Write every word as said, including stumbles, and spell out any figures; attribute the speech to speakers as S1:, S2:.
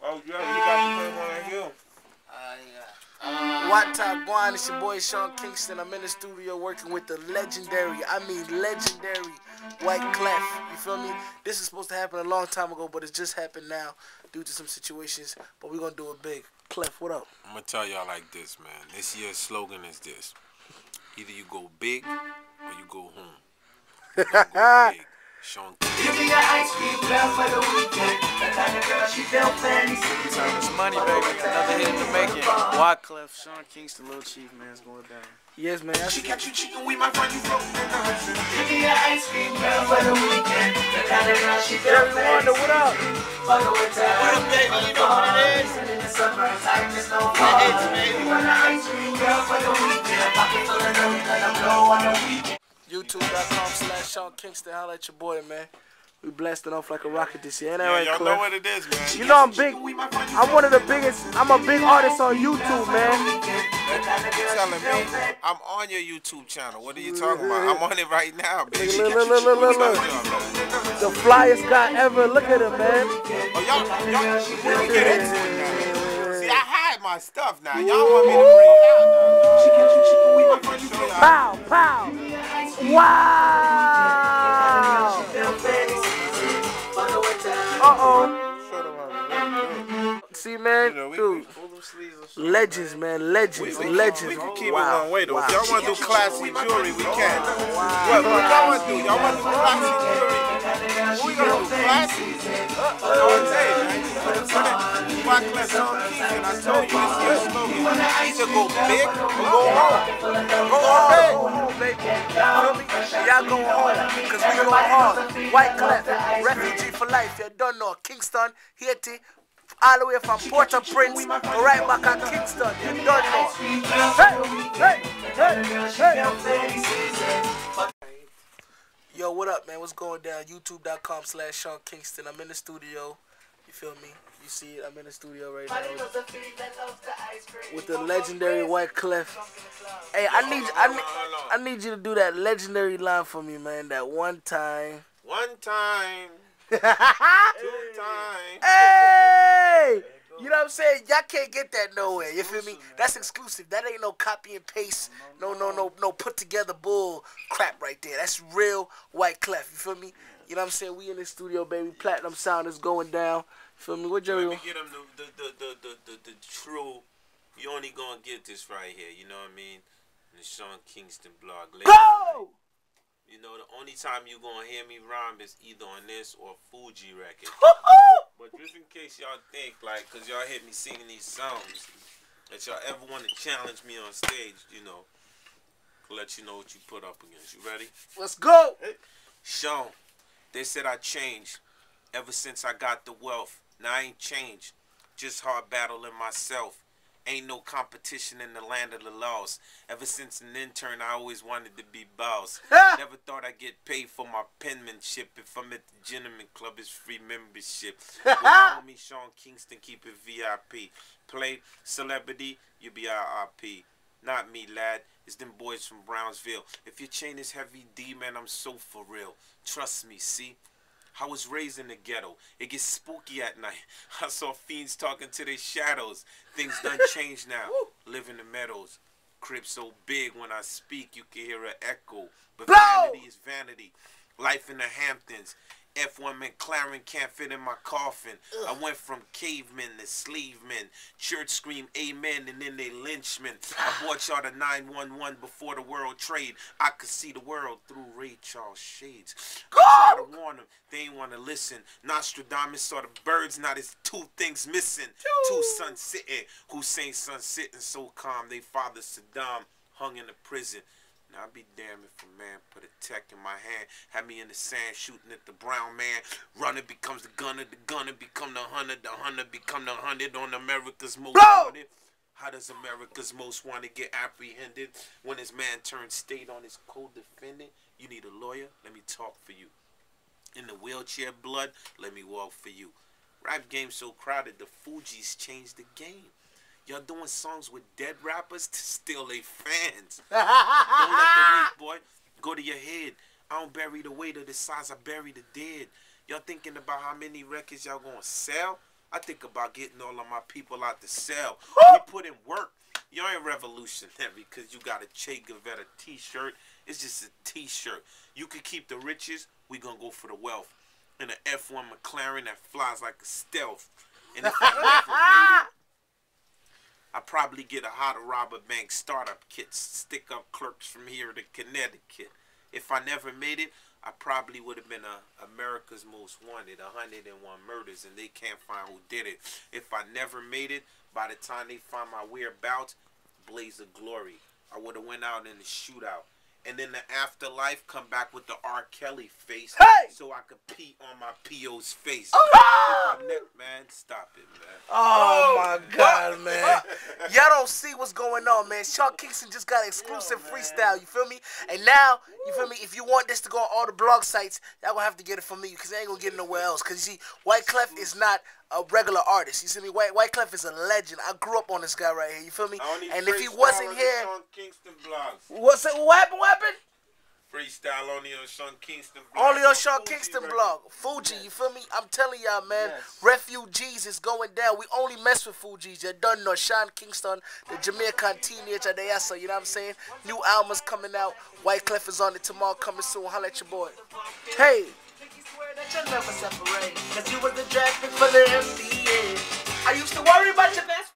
S1: Oh, yeah, you got to play one of you.
S2: Uh, yeah. What time, Guan? It's your boy Sean Kingston. I'm in the studio working with the legendary, I mean legendary, White Clef. You feel me? This is supposed to happen a long time ago, but it just happened now due to some situations. But we're gonna do it big. Clef, what up?
S1: I'm gonna tell y'all like this, man. This year's slogan is this: either you go big or you go home. We're gonna go big. Sean Kingston.
S3: Give me an ice cream girl for the weekend. That kind of girl, she feel fancy.
S4: Time is money, baby. Another hit in the making. Wyclef, Sean Kingston, Lil Chief, man, it's going down.
S2: Yes, man.
S3: She got you chicken, we might find you floating in the ocean. Give me an ice cream girl for the weekend. That kind of girl, she feel fancy.
S2: What up?
S3: For the winter. What up, baby? You know what it is. In the summertime, there's no fall. You want an ice cream girl for the weekend. Pocket full of nothing, let them blow on the weekend.
S2: YouTube.com slash Sean Kingston. Holla at your boy, man. We blasting off like a rocket this year. Ain't that
S1: Yeah,
S2: right,
S1: y'all
S2: Clef?
S1: know what it is, man.
S2: You know I'm big. I'm one of the biggest. I'm a big artist on YouTube, man.
S1: You're telling me I'm on your YouTube channel. What are you talking about? I'm on it right now, baby.
S2: Look, look, look, look, look, look. The flyest guy ever. Look at him, man.
S1: Oh, y'all, y'all, we can get into it now. See, I hide my stuff now. Y'all want me to bring it out now.
S2: Pow, pow. Wow. Uh-oh. See, man, dude. Legends, man, legends, legends.
S1: We can keep
S2: wow.
S1: it one way, though.
S2: Wow.
S1: If y'all want to do classy jewelry, we can.
S2: Wow.
S1: What, what y'all want to do? Y'all want to do classy jewelry? What we going to do? Classy? Uh, uh, I'm saying, man. You put it in it. Wyclef Sean Kingston, I told you, this year's slogan. Either go big or go home. Go home,
S2: baby. Y'all go home, because we go hard. Wyclef, refugee for life. You don't know. Kingston, Haiti, all the way from Port-au-Prince, go right back at Kingston. You don't know. Hey, hey, hey, hey. Yo, what up, man? What's going down? YouTube.com slash Sean Kingston. I'm in the studio. You feel me? You see it? I'm in the studio right now with the legendary Wyclef. Hey, I need, I need, I need you to do that legendary line for me, man. That one time.
S1: One time. Two times.
S2: Hey! You know what I'm saying? Y'all can't get that nowhere. You feel me? That's exclusive. That ain't no copy and paste. No, no, no, no put together bull crap right there. That's real Wyclef. You feel me? You know what I'm saying? We in the studio, baby. Platinum sound is going down. You feel me? What Jerry?
S1: Let me get him the the the the the, the, the true. You only gonna get this right here. You know what I mean? The Sean Kingston blog.
S2: Go!
S1: You know, the only time you gonna hear me rhyme is either on this or Fuji record. But just in case y'all think, like, cause y'all hear me singing these songs, that y'all ever want to challenge me on stage, you know, let you know what you put up against. You ready?
S2: Let's go.
S1: Sean, they said I changed ever since I got the wealth. Now I ain't changed, just hard battling myself. Ain't no competition in the land of the lost. Ever since an intern, I always wanted to be boss. Never thought I'd get paid for my penmanship. If I'm at the Gentleman Club, it's free membership. With my homie Sean Kingston, keep it V I P. Play celebrity, you be R I P. Not me, lad. It's them boys from Brownsville. If your chain is heavy D, man, I'm so for real. Trust me, see? I was raised in the ghetto. It gets spooky at night. I saw fiends talking to their shadows. Things done changed now. Live in the meadows. Crib so big when I speak you can hear an echo. But vanity is vanity. Life in the Hamptons. F one McLaren can't fit in my coffin. Ugh. I went from cavemen to slave men. Church scream amen and then they lynchmen. I bought y'all the nine one one before the world trade. I could see the world through Ray Charles shades. I tried to warn them, they ain't want to listen. Nostradamus saw the birds, now there's two things missing. Two, two sons sitting. Hussein son sitting so calm. They father Saddam hung in the prison. Now I'd be damned if a man put a tech in my hand, had me in the sand shooting at the brown man. Runner becomes the gunner, the gunner become the hunter, the hunter become the hunted on America's most wanted. How does America's most wanted get apprehended when his man turns state on his co-defendant? You need a lawyer? Let me talk for you. In the wheelchair blood, let me walk for you. Rap game so crowded, the Fugees changed the game. Y'all doing songs with dead rappers to steal their fans. Don't let the weight, boy, go to your head. I don't bury the weight of the size I bury the dead. Y'all thinking about how many records y'all gonna sell? I think about getting all of my people out the cell.
S2: Woo!
S1: We put in work. You ain't revolutionary because you got a Che Guevara t-shirt. It's just a t-shirt. You could keep the riches. We gonna go for the wealth. And an F one McLaren that flies like a stealth. And if I never made it, I probably get a how to rob a bank startup kit, stick up clerks from here to Connecticut. If I never made it, I probably would have been a America's Most Wanted, one hundred and one murders, and they can't find who did it. If I never made it, by the time they find my whereabouts, blaze of glory. I would have went out in the shootout. And then the afterlife, come back with the R. Kelly face,
S2: Hey!
S1: so I could pee on my P O's face.
S2: Oh!
S1: If I ne- man, stop it, man.
S2: Oh, my God, man. Y'all don't see what's going on, man. Sean Kingston just got exclusive freestyle, you feel me? And now, you feel me, if you want this to go on all the blog sites, y'all gonna have to get it from me because I ain't gonna get it nowhere else. Because, you see, Wyclef is not a regular artist. You see me? White Wyclef is a legend. I grew up on this guy right here, you feel me? And if he wasn't here...
S1: Sean Kingston blogs.
S2: What's it? What happened? What happened?
S1: Freestyle only on Sean Kingston blog.
S2: Only on Sean
S1: Fuji
S2: Kingston
S1: record.
S2: blog. Fuji, you feel me? I'm telling y'all, man.
S4: Yes.
S2: Refugees is going down. We only mess with Fugees. You done know Sean Kingston, the Jamaican teenager, they are so, you know what I'm saying? New albums coming out. Wyclef is on it tomorrow, coming soon. Holla at your boy. Hey.
S3: That you'll never separate, cause you was the draft pick for the N B A. I used to worry about your best